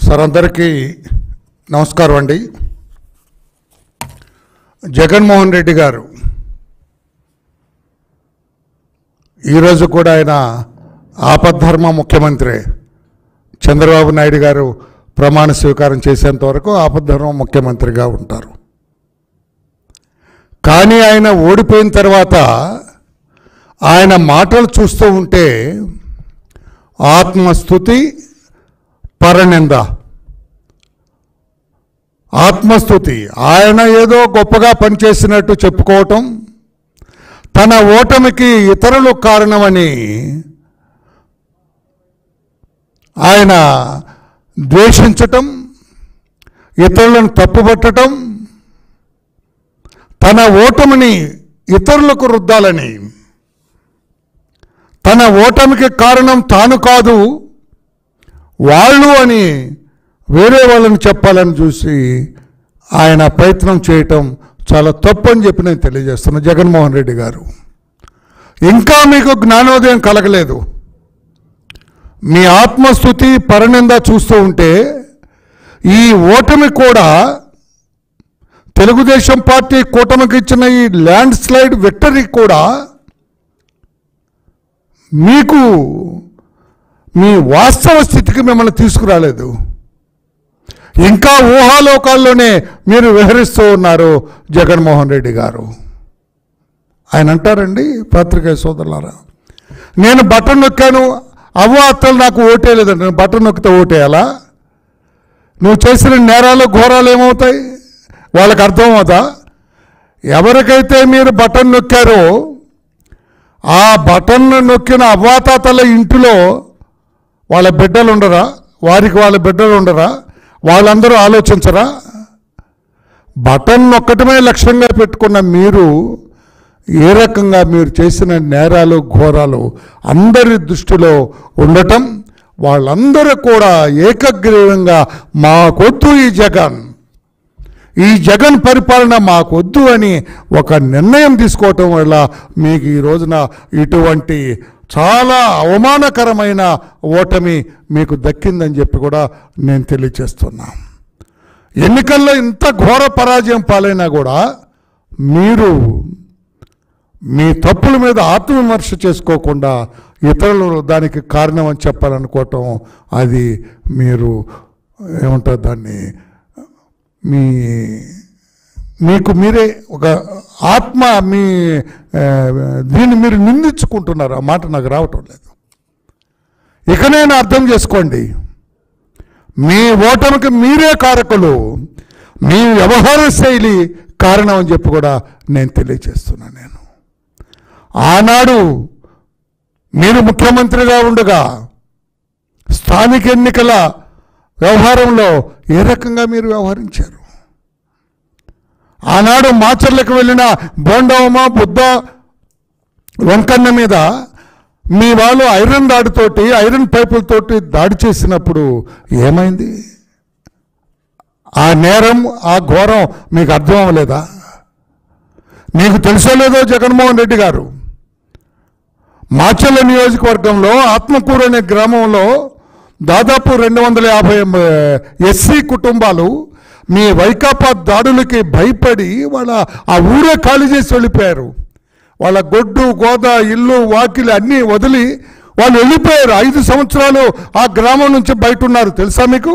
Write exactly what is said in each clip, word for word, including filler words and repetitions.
Sir అందరికీ నమస్కారం అండి. జగన్మోహన్ రెడ్డి గారు ఈరోజు కూడా ఆయన ఆపద్ధర్మ ముఖ్యమంత్రి. చంద్రబాబు నాయుడు గారు ప్రమాణ స్వీకారం చేసేంత వరకు ఆపద్ధర్మ ముఖ్యమంత్రిగా ఉంటారు. కానీ ఆయన ఓడిపోయిన తర్వాత ఆయన మాటలు చూస్తూ ఉంటే ఆత్మస్తుతి, పరనింద. ఆత్మస్తుతి, ఆయన ఏదో గొప్పగా పనిచేసినట్టు చెప్పుకోవటం, తన ఓటమికి ఇతరులు కారణమని ఆయన ద్వేషించటం, ఇతరులను తప్పుపట్టడం, తన ఓటమిని ఇతరులకు రుద్దాలని, తన ఓటమికి కారణం తాను కాదు వాళ్ళు అని వేరే వాళ్ళని చెప్పాలని చూసి ఆయన ప్రయత్నం చేయటం చాలా తప్పు అని చెప్పి నేను తెలియజేస్తున్నా. జగన్మోహన్ రెడ్డి గారు, ఇంకా మీకు జ్ఞానోదయం కలగలేదు. మీ ఆత్మస్తుతి, పరనింద చూస్తూ ఉంటే ఈ ఓటమి కూడా తెలుగుదేశం పార్టీ కూటమికి ఇచ్చిన ఈ ల్యాండ్ స్లైడ్ విక్టరీ కూడా మీకు మీ వాస్తవ స్థితికి మిమ్మల్ని తీసుకురాలేదు. ఇంకా ఊహాలోకాల్లోనే మీరు విహరిస్తూ ఉన్నారు జగన్మోహన్ రెడ్డి గారు. ఆయన అంటారండి, పత్రికేయ సోదరులారా, నేను బటన్ నొక్కాను, అవ్వ అత్తలు నాకు ఓటేయలేదండి. నేను బటన్ నొక్కితే ఓటేయాలా? నువ్వు చేసిన నేరాలు ఘోరాలు ఏమవుతాయి? వాళ్ళకి అర్థం అవుతా? ఎవరికైతే మీరు బటన్ నొక్కారో ఆ బటన్ నొక్కిన అవ్వాతాతల ఇంటిలో వాళ్ళ బిడ్డలు ఉండరా? వారికి వాళ్ళ బిడ్డలు ఉండరా? వాళ్ళందరూ ఆలోచించరా? బటన్ నొక్కటమే లక్ష్యంగా పెట్టుకున్న మీరు ఏ రకంగా మీరు చేసిన నేరాలు ఘోరాలు అందరి దృష్టిలో ఉండటం, వాళ్ళందరూ కూడా ఏకగ్రీవంగా మాకొద్దు ఈ జగన్, ఈ జగన్ పరిపాలన మాకొద్దు అని ఒక నిర్ణయం తీసుకోవటం వల్ల మీకు ఈ రోజున ఇటువంటి చాలా అవమానకరమైన ఓటమి మీకు దక్కిందని చెప్పి కూడా నేను తెలియచేస్తున్నా. ఎన్నికల్లో ఇంత ఘోర పరాజయం పాలైనా కూడా మీరు మీ తప్పుల మీద ఆత్మవిమర్శ చేసుకోకుండా ఇతరులు దానికి కారణం అని చెప్పాలనుకోవటం, అది మీరు ఏమంటారు దాన్ని, మీ మీకు మీరే ఒక ఆత్మ మీ దీన్ని మీరు నిందించుకుంటున్నారు. ఆ మాట నాకు రావటం లేదు. ఇకనైనా అర్థం చేసుకోండి, మీ ఓటమికి మీరే కారకులు, మీ వ్యవహార శైలి కారణం అని చెప్పి కూడా నేను తెలియజేస్తున్నాను. నేను ఆనాడు మీరు ముఖ్యమంత్రిగా ఉండగా స్థానిక ఎన్నికల వ్యవహారంలో ఏ రకంగా మీరు వ్యవహరించారు? ఆనాడు మాచర్లకు వెళ్ళిన బోండవమ్మ, బుద్ధ, వెంకన్న మీద మీ వాళ్ళు ఐరన్ దాడితోటి, ఐరన్ పైపులతోటి దాడి చేసినప్పుడు ఏమైంది? ఆ నేరం, ఆ ఘోరం మీకు అర్థం అవ్వలేదా? మీకు తెలుసో లేదో జగన్మోహన్ రెడ్డి గారు, మాచర్ల నియోజకవర్గంలో ఆత్మకూరు అనే గ్రామంలో దాదాపు రెండు వందల యాభై ఎస్సీ కుటుంబాలు మీ వైకాపా దాడులకి భయపడి వాళ్ళ ఆ ఊరే ఖాళీ చేసి వెళ్ళిపోయారు. వాళ్ళ గొడ్డు, గోద, ఇల్లు, వాకిలి అన్నీ వదిలి వాళ్ళు వెళ్ళిపోయారు. ఐదు సంవత్సరాలు ఆ గ్రామం నుంచి బయట ఉన్నారు. తెలుసా మీకు?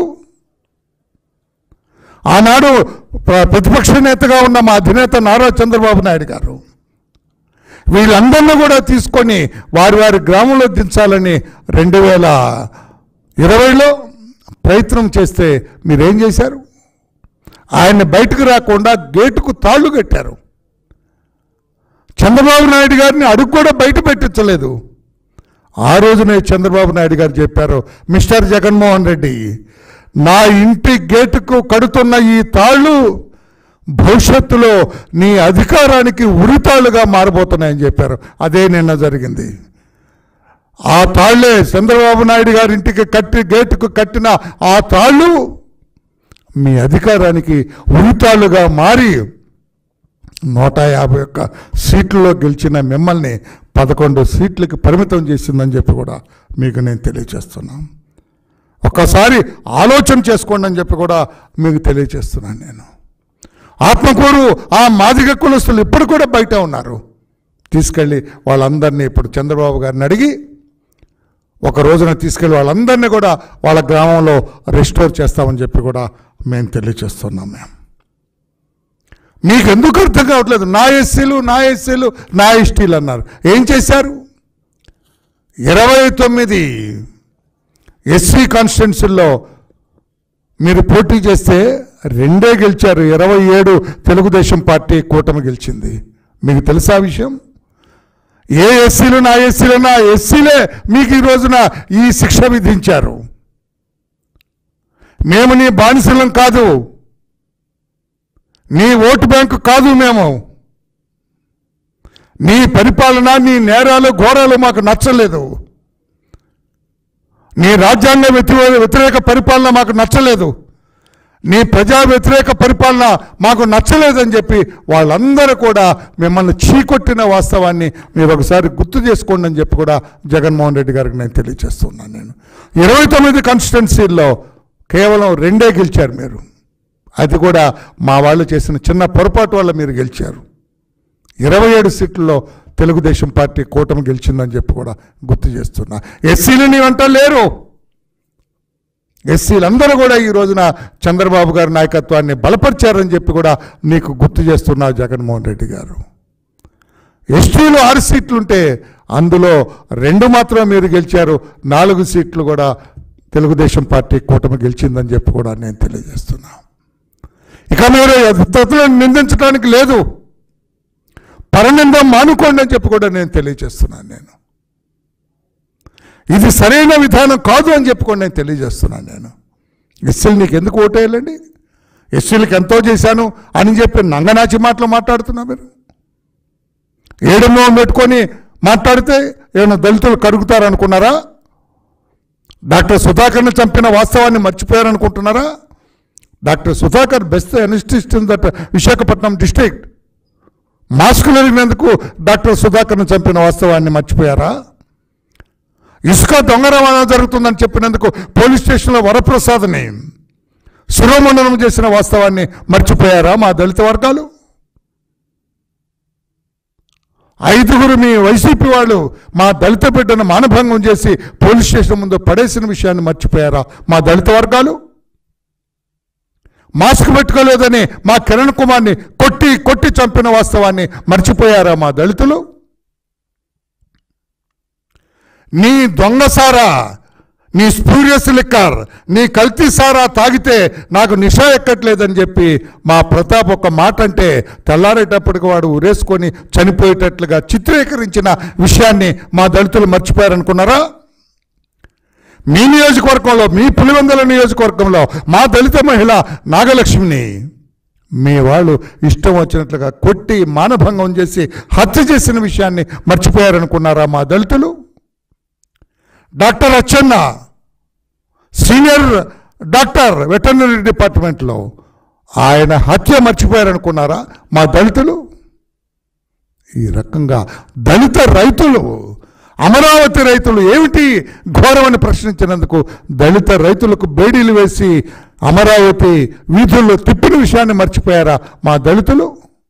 ఆనాడు ప్రతిపక్ష నేతగా ఉన్న మా అధినేత నారా చంద్రబాబు నాయుడు గారు వీళ్ళందరినీ కూడా తీసుకొని వారి వారి గ్రామంలో దించాలని రెండు వేల ఇరవైలో ప్రయత్నం చేస్తే మీరేం చేశారు? ఆయన్ని బయటకు రాకుండా గేటుకు తాళ్ళు కట్టారు. చంద్రబాబు నాయుడు గారిని అడుగు కూడా బయట పెట్టించలేదు. ఆ రోజునే చంద్రబాబు నాయుడు గారు చెప్పారు, మిస్టర్ జగన్మోహన్ రెడ్డి, నా ఇంటి గేటుకు కడుతున్న ఈ తాళ్ళు భవిష్యత్తులో నీ అధికారానికి ఉరితాళ్ళుగా మారబోతున్నాయని చెప్పారు. అదే నిన్న జరిగింది. ఆ తాళ్లే చంద్రబాబు నాయుడు గారి ఇంటికి కట్టి గేటుకు కట్టిన ఆ తాళ్ళు మీ అధికారానికి ఉరితాళ్ళుగా మారి నూట యాభై ఒక్క సీట్లలో గెలిచిన మిమ్మల్ని పదకొండు సీట్లకి పరిమితం చేసిందని చెప్పి కూడా మీకు నేను తెలియజేస్తున్నాను. ఒక్కసారి ఆలోచన చేసుకోండి అని చెప్పి కూడా మీకు తెలియజేస్తున్నాను నేను. ఆత్మకూరు ఆ మాదిగ కులస్తులు ఇప్పుడు కూడా బయట ఉన్నారు. తీసుకెళ్ళి వాళ్ళందరినీ ఇప్పుడు చంద్రబాబు గారిని అడిగి ఒక రోజున తీసుకెళ్ళి వాళ్ళందరినీ కూడా వాళ్ళ గ్రామంలో రెస్టోర్ చేస్తామని చెప్పి కూడా మేము తెలియజేస్తున్నాం. మేము మీకు ఎందుకు అర్థం కావట్లేదు? నా ఎస్సీలు నా ఎస్సీలు నా ఎస్టీలు అన్నారు. ఏం చేశారు? ఇరవై తొమ్మిది ఎస్సీ కాన్స్టిట్యున్సీల్లో మీరు పోటీ చేస్తే రెండే గెలిచారు. ఇరవై ఏడు తెలుగుదేశం పార్టీ కూటమి గెలిచింది. మీకు తెలుసా విషయం? ఏ ఎస్సీలు నా ఎస్సీలు నా ఎస్సీలే మీకు ఈ రోజున ఈ శిక్ష విధించారు. మేము నీ బానిసలం కాదు, నీ ఓటు బ్యాంకు కాదు, మేము నీ పరిపాలన నీ నేరాలు ఘోరాలు మాకు నచ్చలేదు, నీ రాజ్యాంగ వ్యతిరేక పరిపాలన మాకు నచ్చలేదు, నీ ప్రజా వ్యతిరేక పరిపాలన మాకు నచ్చలేదని చెప్పి వాళ్ళందరూ కూడా మిమ్మల్ని చీకొట్టిన వాస్తవాన్ని మీరు ఒకసారి గుర్తు చేసుకోండి అని చెప్పి కూడా జగన్మోహన్ రెడ్డి గారికి నేను తెలియజేస్తున్నాను. నేను ఇరవై తొమ్మిది కాన్స్టిట్యున్సీల్లో కేవలం రెండే గెలిచారు మీరు. అది కూడా మా వాళ్ళు చేసిన చిన్న పొరపాటు వల్ల మీరు గెలిచారు. ఇరవై ఏడు సీట్లలో తెలుగుదేశం పార్టీ కూటమి గెలిచిందని చెప్పి కూడా గుర్తు చేస్తున్నా. ఎస్సీలు నీ వెంట లేరు. ఎస్సీలందరూ కూడా ఈ రోజున చంద్రబాబు గారి నాయకత్వాన్ని బలపరిచారని చెప్పి కూడా నీకు గుర్తు చేస్తున్నా జగన్మోహన్ రెడ్డి గారు. ఎస్టీలు ఆరు సీట్లుంటే అందులో రెండు మాత్రం మీరు గెలిచారు, నాలుగు సీట్లు కూడా తెలుగుదేశం పార్టీ కూటమి గెలిచిందని చెప్పి కూడా నేను తెలియజేస్తున్నా. ఇక మీరు ఇతరులను నిందించడానికి లేదు, పరనిందం మానుకోండి అని చెప్పి కూడా నేను తెలియజేస్తున్నాను. నేను ఇది సరైన విధానం కాదు అని చెప్పుకొని నేను తెలియజేస్తున్నాను. నేను ఎస్సీలు నీకు ఎందుకు ఓటేయాలండి? ఎస్సీలకు ఎంతో చేశాను అని చెప్పి నంగనాచి మాటలు మాట్లాడుతున్నా. మీరు ఏడమో పెట్టుకొని మాట్లాడితే ఏమైనా దళితులు కరుగుతారనుకున్నారా? డాక్టర్ సుధాకర్ని చంపిన వాస్తవాన్ని మర్చిపోయారనుకుంటున్నారా? Doctor Sudhakar best anaesthetist in that Visakhapatnam district. మాస్కులు అడిగినందుకు డాక్టర్ సుధాకర్ని చంపిన వాస్తవాన్ని మర్చిపోయారా? ఇసుక దొంగ రవాణా జరుగుతుందని చెప్పినందుకు పోలీస్ స్టేషన్లో వరప్రసాద్ని శిరోమండనం చేసిన వాస్తవాన్ని మర్చిపోయారా మా దళిత వర్గాలు? ఐదుగురు మీ వైసీపీ వాళ్ళు మా దళిత బిడ్డను మానభంగం చేసి పోలీస్ స్టేషన్ ముందు పడేసిన విషయాన్ని మర్చిపోయారా మా దళిత వర్గాలు? మాస్క్ పెట్టుకోలేదని మా కిరణ్ కుమార్ని కొట్టి కొట్టి చంపిన వాస్తవాన్ని మర్చిపోయారా మా దళితులు? నీ దొంగసారా, నీ స్పూరియస్ లిక్కర్, నీ కల్తీ సారా తాగితే నాకు నిషా ఎక్కట్లేదని చెప్పి మా ప్రతాప్ ఒక మాట అంటే తెల్లారేటప్పటికి వాడు ఉరేసుకొని చనిపోయేటట్లుగా చిత్రీకరించిన విషయాన్ని మా దళితులు మర్చిపోయారనుకున్నారా? మీ నియోజకవర్గంలో, మీ పులివెందుల నియోజకవర్గంలో మా దళిత మహిళ నాగలక్ష్మిని మీ వాళ్ళు ఇష్టం వచ్చినట్లుగా కొట్టి మానభంగం చేసి హత్య చేసిన విషయాన్ని మర్చిపోయారనుకున్నారా మా దళితులు? Doctor Achanna senior doctor veterinary డిపార్ట్మెంట్లో ఆయన హత్య మర్చిపోయారనుకున్నారా మా దళితులు? ఈ రకంగా దళిత రైతులు, అమరావతి రైతులు ఏమిటి ఘోరమని ప్రశ్నించినందుకు దళిత రైతులకు బేడీలు వేసి అమరావతి వీధుల్లో తిప్పిన విషయాన్ని మర్చిపోయారా మా దళితులు?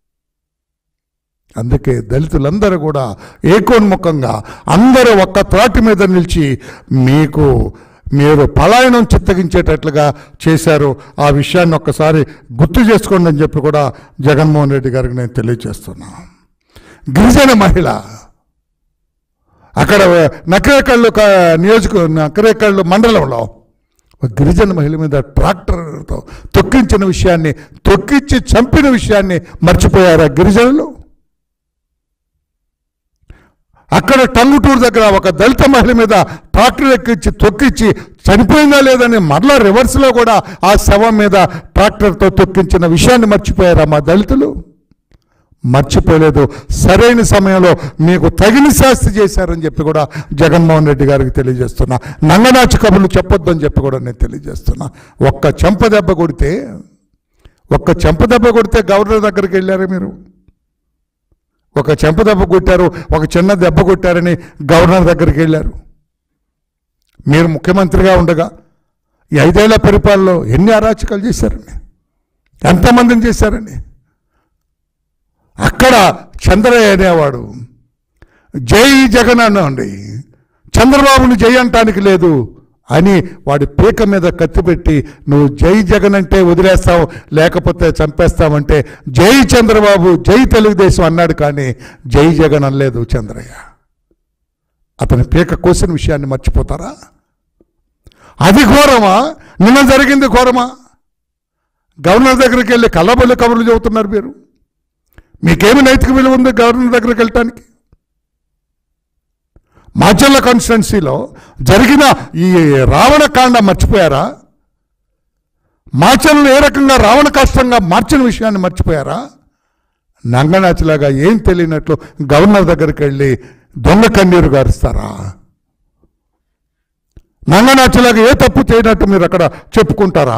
అందుకే దళితులందరూ కూడా ఏకోన్ముఖంగా అందరూ ఒక్క త్రాటి మీద నిలిచి మీకు మీరు పలాయనం చిత్తగించేటట్లుగా చేశారు. ఆ విషయాన్ని ఒక్కసారి గుర్తు చేసుకోండి అని చెప్పి కూడా జగన్మోహన్ రెడ్డి గారికి నేను తెలియజేస్తున్నాను. గిరిజన మహిళ అక్కడ నకరేకళ్ళు నియోజక నకరేకళ్ళు మండలంలో గిరిజన మహిళ మీద ట్రాక్టర్తో తొక్కించిన విషయాన్ని, తొక్కించి చంపిన విషయాన్ని మర్చిపోయారా గిరిజనులు? అక్కడ టంగుటూరు దగ్గర ఒక దళిత మహిళ మీద ట్రాక్టర్ ఎక్కించి తొక్కించి చనిపోయిందా లేదని మరలా రివర్స్లో కూడా ఆ శవం మీద ట్రాక్టర్తో తొక్కించిన విషయాన్ని మర్చిపోయారా మా దళితులు? మర్చిపోలేదు. సరైన సమయంలో మీకు తగిన శాస్తి చేశారని చెప్పి కూడా జగన్మోహన్ రెడ్డి గారికి తెలియజేస్తున్నా. నంగనాచి కబుర్లు చెప్పొద్దని చెప్పి కూడా నేను తెలియజేస్తున్నా. ఒక్క చెంప దెబ్బ కొడితే ఒక్క చెంప దెబ్బ కొడితే గవర్నర్ దగ్గరికి వెళ్ళారు మీరు. ఒక చెంప దెబ్బ కొట్టారు, ఒక చిన్న దెబ్బ కొట్టారని గవర్నర్ దగ్గరికి వెళ్ళారు. మీరు ముఖ్యమంత్రిగా ఉండగా ఈ ఐదేళ్ల పరిపాలనలో ఎన్ని అరాచకాలు చేశారండి, ఎంతమందిని చేశారండి. అక్కడ చంద్రయ్య అనేవాడు జై జగన్ అనండి, చంద్రబాబుని జై అంటానికి లేదు అని వాడి పీక మీద కత్తి పెట్టి నువ్వు జై జగన్ అంటే వదిలేస్తావు లేకపోతే చంపేస్తావంటే జై చంద్రబాబు జై తెలుగుదేశం అన్నాడు, కానీ జై జగన్ అనలేదు చంద్రయ్య. అతని పీక కోసిన విషయాన్ని మర్చిపోతారా? అది ఘోరమా? నిన్న జరిగింది ఘోరమా? గవర్నర్ దగ్గరికి వెళ్ళి కళ్ళబొల్లి కబుర్లు చెబుతున్నారు మీరు. మీకేమి నైతిక విలువ ఉంది గవర్నర్ దగ్గరికి వెళ్ళటానికి? మాచర్ల కాన్స్టిట్యున్సీలో జరిగిన ఈ రావణకాండ మర్చిపోయారా? మాచర్లను ఏ రకంగా రావణ కాష్టంగా మార్చిన విషయాన్ని మర్చిపోయారా? నంగనాచిలాగా ఏం తెలియనట్లు గవర్నర్ దగ్గరికి వెళ్ళి దొంగ కన్నీరు గారుస్తారా? నంగనాచిలాగా ఏ తప్పు చేయనట్టు మీరు అక్కడ చెప్పుకుంటారా?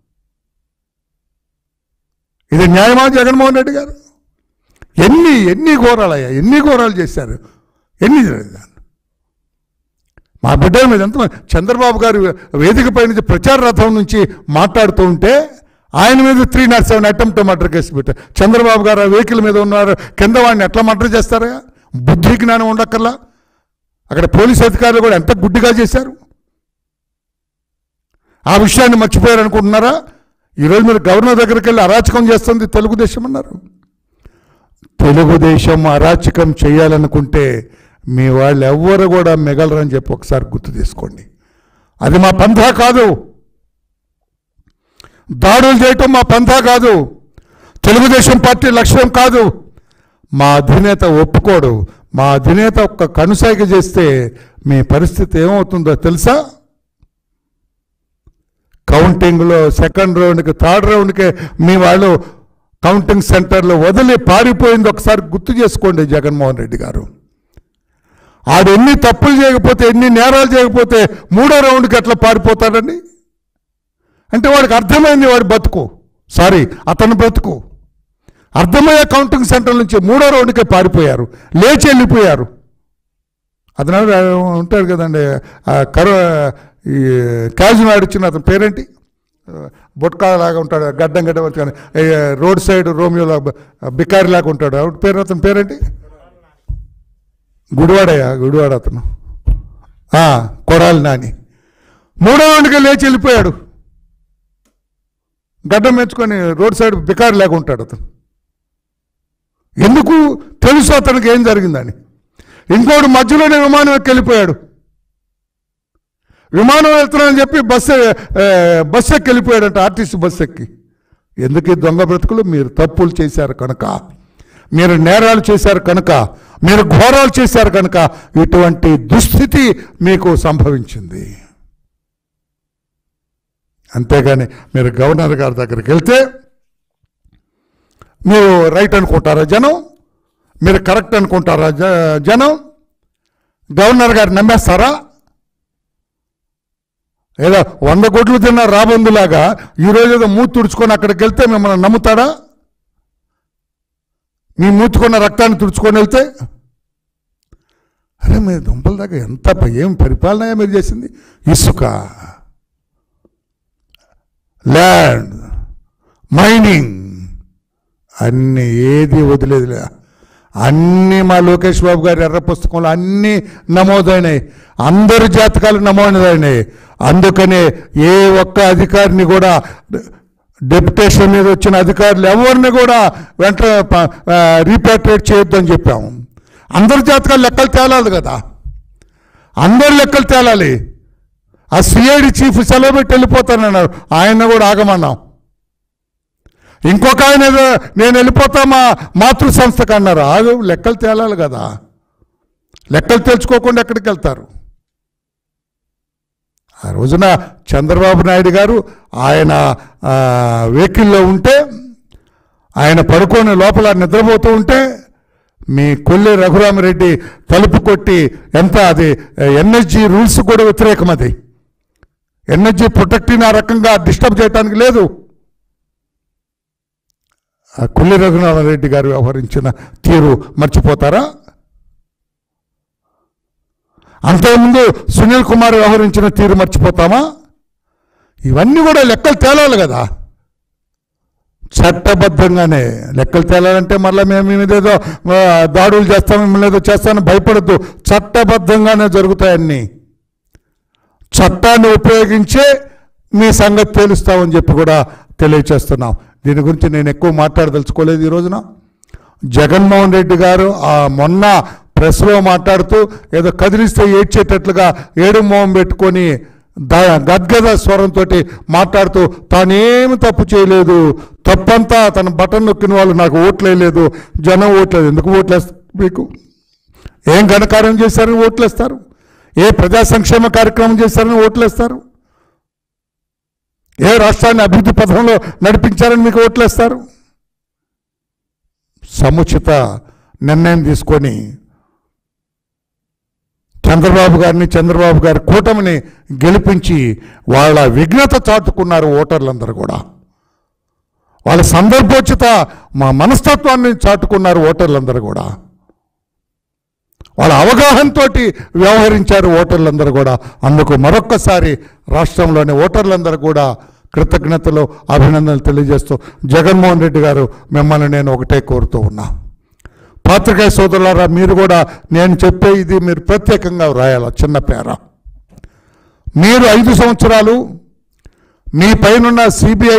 ఇది న్యాయమా జగన్మోహన్ రెడ్డి గారు? ఎన్ని ఎన్ని ఘోరాలయ్యా, ఎన్ని ఘోరాలు చేశారు, ఎన్ని జరిగారు. మా బిడ్డ మీద ఎంత చంద్రబాబు గారు వేదిక పై నుంచి ప్రచార రథం నుంచి మాట్లాడుతూ ఉంటే ఆయన మీద three nought seven attempt murder case పెట్టారు. చంద్రబాబు గారు ఆ వెహికల్ మీద ఉన్నారు, కింద వాడిని ఎట్లా మర్డర్ చేస్తారా? బుద్ధి జ్ఞానం ఉండక్కర్లా. అక్కడ పోలీసు అధికారులు కూడా ఎంత గుడ్డిగా చేశారు. ఆ విషయాన్ని మర్చిపోయారు అనుకుంటున్నారా? ఈరోజు మీరు గవర్నర్ దగ్గరికి వెళ్ళి అరాచకం చేస్తుంది తెలుగుదేశం అన్నారు. తెలుగుదేశం అరాచకం చేయాలనుకుంటే మీ వాళ్ళు ఎవ్వరు కూడా మిగలరని చెప్పి ఒకసారి గుర్తు తీసుకోండి. అది మా పంథా కాదు, దాడులు చేయటం మా పంథా కాదు, తెలుగుదేశం పార్టీ లక్ష్యం కాదు. మా అధినేత ఒప్పుకోడు. మా అధినేత ఒక్క కనుసైగ చేస్తే మీ పరిస్థితి ఏమవుతుందో తెలుసా? కౌంటింగ్లో సెకండ్ రౌండ్కి థర్డ్ రౌండ్కే మీ వాళ్ళు కౌంటింగ్ సెంటర్లో వదిలి పారిపోయింది ఒకసారి గుర్తు చేసుకోండి జగన్మోహన్ రెడ్డి గారు. ఆడు ఎన్ని తప్పులు చేయకపోతే, ఎన్ని నేరాలు చేయకపోతే మూడో రౌండ్కి ఎట్లా పారిపోతాడండి? అంటే వాడికి అర్థమైంది వాడి బతుకు, సారీ అతని బ్రతుకు అర్థమయ్యే కౌంటింగ్ సెంటర్ నుంచి మూడో రౌండ్కే పారిపోయారు, లేచి వెళ్ళిపోయారు. అతను ఉంటాడు కదండి కరో ఈ క్యాజువల్ ఆడిచ్చిన అతని పేరేంటి, బొట్కాలాగా ఉంటాడు, గడ్డం గడ్డం రోడ్ సైడ్ రోమియోలా బికారిలాగా ఉంటాడు, ఆవిడ పేరు అతని పేరేంటి, గుడివాడయ్యా గుడివాడ అతను కొడాలి నాని. మూడో రౌండ్కి లేచి వెళ్ళిపోయాడు, గడ్డం మెచ్చుకొని రోడ్ సైడ్ బికారి లాగా ఉంటాడు అతను. ఎందుకు? తెలుసు అతనికి ఏం జరిగిందని. ఇంకోటి మధ్యలోనే విమానం ఎక్కి వెళ్ళిపోయాడు. విమానం వెళ్తున్నానని చెప్పి బస్సు బస్సు ఎక్కి వెళ్ళిపోయాడంట, ఆర్టీసీ బస్సు ఎక్కి. ఎందుకు ఈ దొంగ బ్రతుకులు? మీరు తప్పులు చేశారు కనుక, మీరు నేరాలు చేశారు కనుక, మీరు ఘోరాలు చేశారు కనుక ఇటువంటి దుస్థితి మీకు సంభవించింది. అంతేగాని మీరు గవర్నర్ గారి దగ్గరికి వెళ్తే మీరు రైట్ అనుకుంటారా జనం? మీరు కరెక్ట్ అనుకుంటారా జనం? గవర్నర్ గారు నమ్మేస్తారా? ఏదో వంద కోట్లు తిన్న రాబందులాగా ఈరోజు ఏదో మూతి తుడుచుకొని అక్కడికి వెళ్తే మిమ్మల్ని నమ్ముతాడా? మీ మూతుకున్న రక్తాన్ని తుడుచుకొని వెళ్తే? అరే మీరు దుంపల దాకా ఎంత ఏం పరిపాలన మీరు చేసింది. ఇసుక, ల్యాండ్, మైనింగ్ అన్నీ ఏది వదిలేదులే. అన్నీ మా లోకేష్ బాబు గారి ఎర్ర పుస్తకంలో అన్నీ నమోదైనాయి, అందరి జాతకాలు నమోదైనాయి. అందుకనే ఏ ఒక్క అధికారిని కూడా, డెప్యుటేషన్ మీద వచ్చిన అధికారులు ఎవరిని కూడా వెంట రీపాట్రియేట్ చేయొద్దని చెప్పాము. అందరి జాతకాలు లెక్కలు తేలాలి కదా, అందరు లెక్కలు తేలాలి. ఆ సిఐడి చీఫ్ సెలవు పెట్టి వెళ్ళిపోతానన్నారు, ఆయన కూడా ఆగమన్నాం. ఇంకొక ఆయన నేను వెళ్ళిపోతా మా మాతృ సంస్థకు అన్నారు, ఆగు, లెక్కలు తేలాలి కదా. లెక్కలు తెలుసుకోకుండా ఎక్కడికి వెళ్తారు? ఆ రోజున చంద్రబాబు నాయుడు గారు ఆయన వెహికల్లో ఉంటే, ఆయన పడుకొని లోపల నిద్రపోతూ ఉంటే మీ కొల్లి రఘురామరెడ్డి తలుపు కొట్టి, ఎంత అది ఎన్ఎస్జీ రూల్స్ కూడా వ్యతిరేకం, అది ఎన్ఎస్జీ ప్రొటెక్టింగ్ ఆ రకంగా డిస్టర్బ్ చేయడానికి లేదు. ఆ కొల్లి రఘురామరెడ్డి గారు వ్యవహరించిన తీరు మర్చిపోతారా? అంతకుముందు సునీల్ కుమార్ వ్యవహరించిన తీరు మర్చిపోతామా? ఇవన్నీ కూడా లెక్కలు తేలాలి కదా. చట్టబద్ధంగానే లెక్కలు తేలాలంటే మళ్ళీ మేము ఏదో దాడులు చేస్తాం, మిమ్మల్ని ఏదో చేస్తామని భయపడద్దు. చట్టబద్ధంగానే జరుగుతాయన్నీ. చట్టాన్ని ఉపయోగించే మీ సంగతి తేలుస్తామని చెప్పి కూడా తెలియచేస్తున్నాం. దీని గురించి నేను ఎక్కువ మాట్లాడదలుచుకోలేదు ఈ రోజున. జగన్మోహన్ రెడ్డి గారు ఆ మొన్న ప్రెస్లో మాట్లాడుతూ ఏదో కదిలిస్తే ఏడ్చేటట్లుగా ఏడు మొహం పెట్టుకొని ద గద్గద స్వరంతో మాట్లాడుతూ తానేమి తప్పు చేయలేదు, తప్పంతా తన బటన్ నొక్కిన వాళ్ళు నాకు ఓట్లేదు, జనం ఓట్లేదు. ఎందుకు ఓట్లేస్తారు? మీకు ఏం ఘనకార్యం చేశారని ఓట్లేస్తారు? ఏ ప్రజా సంక్షేమ కార్యక్రమం చేశారని ఓట్లేస్తారు? ఏ రాష్ట్రాన్ని అభివృద్ధి పథంలో నడిపించారని మీకు ఓట్లేస్తారు? సముచిత నిర్ణయం తీసుకొని చంద్రబాబు గారిని చంద్రబాబు గారి కూటమిని గెలిపించి వాళ్ళ విఘ్నత చాటుకున్నారు ఓటర్లందరూ కూడా. వాళ్ళ సందర్భోచిత మా మనస్తత్వాన్ని చాటుకున్నారు ఓటర్లందరూ కూడా. వాళ్ళ అవగాహనతో వ్యవహరించారు ఓటర్లందరూ కూడా. అందుకు మరొక్కసారి రాష్ట్రంలోని ఓటర్లందరూ కూడా కృతజ్ఞతలు, అభినందనలు తెలియజేస్తూ జగన్మోహన్ రెడ్డి గారు మిమ్మల్ని నేను ఒకటే కోరుతూ ఉన్నా. పాత్రికేయ సోదరులారా, మీరు కూడా నేను చెప్పే ఇది మీరు ప్రత్యేకంగా వ్రాయాల చిన్న పేర. మీరు ఐదు సంవత్సరాలు మీ పైనున్న సిబిఐ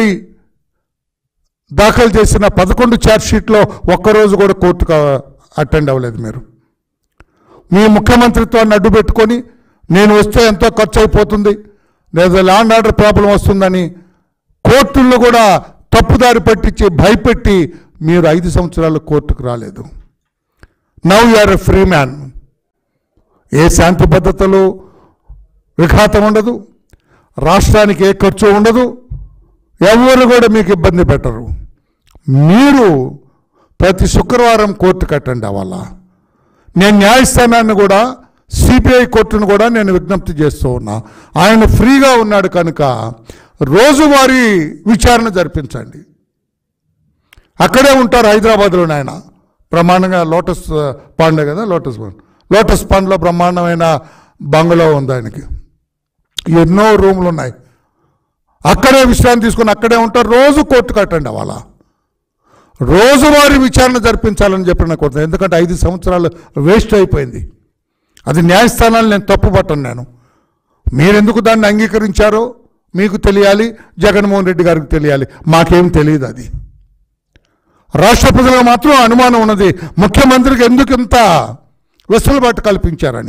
దాఖలు చేసిన పదకొండు ఛార్జ్షీట్లో ఒక్కరోజు కూడా కోర్టుకు అటెండ్ అవ్వలేదు. మీరు మీ ముఖ్యమంత్రిత్వాన్ని అడ్డు పెట్టుకొని నేను వస్తే ఎంతో ఖర్చు అయిపోతుంది, లేదా ల్యాండ్ ఆర్డర్ ప్రాబ్లం వస్తుందని కోర్టుల్లో కూడా తప్పుదారి పట్టించి భయపెట్టి మీరు ఐదు సంవత్సరాలు కోర్టుకు రాలేదు. Now you are a free man. ఏ శాంతి భద్రతలు విఘాతం ఉండదు, రాష్ట్రానికి ఏ ఖర్చు ఉండదు, ఎవరు కూడా మీకు ఇబ్బంది పెట్టరు. మీరు ప్రతి శుక్రవారం కోర్టుకు అటెండ్ అవ్వాలా. నేను న్యాయస్థానాన్ని కూడా సిబిఐ కోర్టును కూడా నేను విజ్ఞప్తి చేస్తూ ఉన్నా. ఆయన ఫ్రీగా ఉన్నాడు కనుక రోజువారీ విచారణ జరిపించండి. అక్కడే ఉంటారు హైదరాబాద్లోనే. ఆయన బ్రహ్మాండంగా లోటస్ పాండే కదా, లోటస్ పాండ్ లోటస్ పాండ్లో బ్రహ్మాండమైన బంగ్లా ఉంది ఆయనకి. ఎన్నో రూమ్లు ఉన్నాయి. అక్కడే విశ్రాంతి తీసుకుని అక్కడే ఉంటారు. రోజు కోర్టుకు అటెండ్ అవ్వాలా. రోజువారీ విచారణ జరిపించాలని చెప్పి నాకు కోరుతాను. ఎందుకంటే ఐదు సంవత్సరాలు వేస్ట్ అయిపోయింది. అది న్యాయస్థానాలు నేను తప్పుపట్టను. నేను మీరెందుకు దాన్ని అంగీకరించారో మీకు తెలియాలి, జగన్మోహన్ రెడ్డి గారికి తెలియాలి. మాకేం తెలియదు. అది రాష్ట్ర ప్రజలకు మాత్రం అనుమానం ఉన్నది, ముఖ్యమంత్రికి ఎందుకు ఇంత వెసులుబాటు కల్పించారని.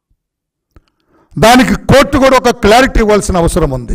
దానికి కోర్టు కూడా ఒక క్లారిటీ ఇవ్వాల్సిన అవసరం ఉంది.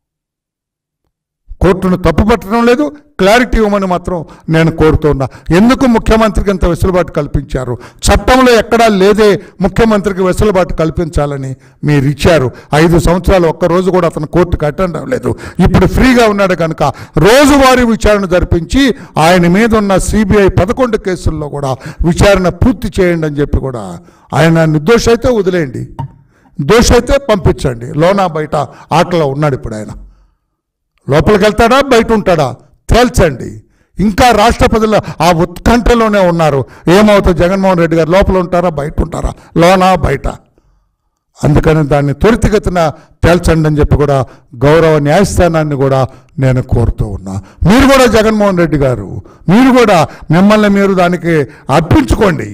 కోర్టును తప్పుపట్టడం లేదు, క్లారిటీ ఇవ్వమని మాత్రం నేను కోరుతున్నా. ఎందుకు ముఖ్యమంత్రికి ఇంత వెసులుబాటు కల్పించారు? చట్టంలో ఎక్కడా లేదే ముఖ్యమంత్రికి వెసులుబాటు కల్పించాలని మీరు ఇచ్చారు. ఐదు సంవత్సరాలు ఒక్కరోజు కూడా అతను కోర్టుకు అటెండ్ అవ్వలేదు. ఇప్పుడు ఫ్రీగా ఉన్నాడు కనుక రోజువారీ విచారణ జరిపించి ఆయన మీద ఉన్న సిబిఐ పదకొండు కేసుల్లో కూడా విచారణ పూర్తి చేయండి అని చెప్పి కూడా, ఆయన నిర్దోష అయితే వదిలేయండి, దోష అయితే పంపించండి. లోనా బయట ఆటలో ఉన్నాడు ఇప్పుడు. ఆయన లోపలికి వెళ్తాడా బయట ఉంటాడా తేల్చండి. ఇంకా రాష్ట్ర ప్రజలు ఆ ఉత్కంఠలోనే ఉన్నారు. ఏమవుతుంది? జగన్మోహన్ రెడ్డి గారు లోపల ఉంటారా బయట ఉంటారా, లోనా బయట? అందుకని దాన్ని త్వరితగతిన తేల్చండి అని చెప్పి కూడా గౌరవ న్యాయస్థానాన్ని కూడా నేను కోరుతూ ఉన్నా. మీరు కూడా జగన్మోహన్ రెడ్డి గారు, మీరు కూడా మిమ్మల్ని మీరు దానికి అర్పించుకోండి.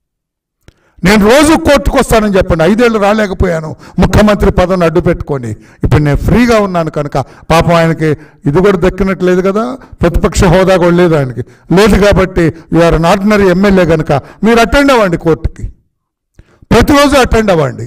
నేను రోజు కోర్టుకు వస్తానని చెప్పండి. ఐదేళ్ళు రాలేకపోయాను ముఖ్యమంత్రి పదవిని అడ్డు పెట్టుకొని. ఇప్పుడు నేను ఫ్రీగా ఉన్నాను కనుక పాపం ఆయనకి ఇది కూడా దక్కినట్లేదు కదా, ప్రతిపక్ష హోదా కూడా లేదు ఆయనకి, లేదు కాబట్టి యూఆర్ అన్ ఆర్డినరీ ఎమ్మెల్యే కనుక మీరు అటెండ్ అవ్వండి కోర్టుకి, ప్రతిరోజు అటెండ్ అవ్వండి.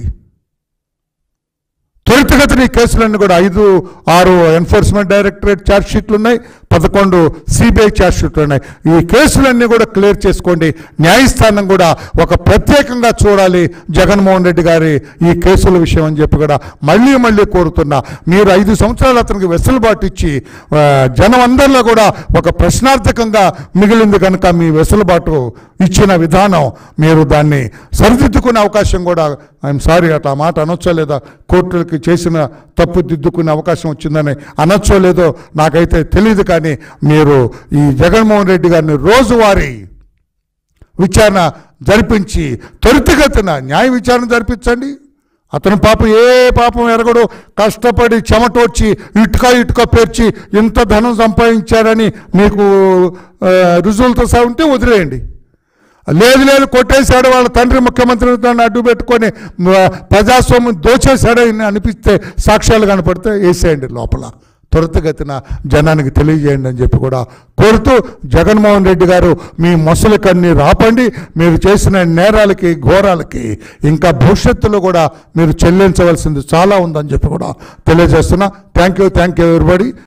త్వరితగతిన ఈ కేసులన్నీ కూడా ఐదు ఆరు ఎన్ఫోర్స్మెంట్ డైరెక్టరేట్ ఛార్జ్షీట్లు ఉన్నాయి, పదకొండు సిబిఐ ఛార్జ్షీట్లు ఉన్నాయి. ఈ కేసులన్నీ కూడా క్లియర్ చేసుకోండి. న్యాయస్థానం కూడా ఒక ప్రత్యేకంగా చూడాలి జగన్మోహన్ రెడ్డి గారి ఈ కేసుల విషయం అని చెప్పి కూడా మళ్ళీ మళ్ళీ కోరుతున్నా. మీరు ఐదు సంవత్సరాలు అతనికి వెసులుబాటు ఇచ్చి జనం అందరిలో కూడా ఒక ప్రశ్నార్థకంగా మిగిలింది కనుక మీ వెసులుబాటు ఇచ్చిన విధానం మీరు దాన్ని సరిదిద్దుకునే అవకాశం కూడా, ఐఎమ్ సారీ అట్లా మాట అనొచ్చో లేదా, కోర్టులకి చేసిన తప్పు దిద్దుకునే అవకాశం వచ్చిందని అనొచ్చో లేదో నాకైతే తెలియదు. కానీ మీరు ఈ జగన్మోహన్ రెడ్డి గారిని రోజువారీ విచారణ జరిపించి త్వరితగతిన న్యాయ విచారణ జరిపించండి. అతను పాపం ఏ పాపం ఎరగడు, కష్టపడి చెమటోడ్చి ఇటుక ఇటుక పేర్చి ఇంత ధనం సంపాదించారని మీకు రుజువులతో సహా ఉంటే వదిలేయండి. లేదు లేదు కొట్టేశాడు, వాళ్ళ తండ్రి ముఖ్యమంత్రిని దాన్ని అడ్డు పెట్టుకొని ప్రజాస్వామ్యం దోచేశాడని అనిపిస్తే, సాక్ష్యాలు కనపడితే వేసేయండి లోపల, త్వరితగతిన జనానికి తెలియజేయండి అని చెప్పి కూడా కోరుతూ, జగన్మోహన్ రెడ్డి గారు మీ మొసలి కన్ని రాపండి. మీరు చేసిన నేరాలకి ఘోరాలకి ఇంకా భవిష్యత్తులో కూడా మీరు చెల్లించవలసింది చాలా ఉందని చెప్పి కూడా తెలియజేస్తున్నా. Thank you thank you everybody.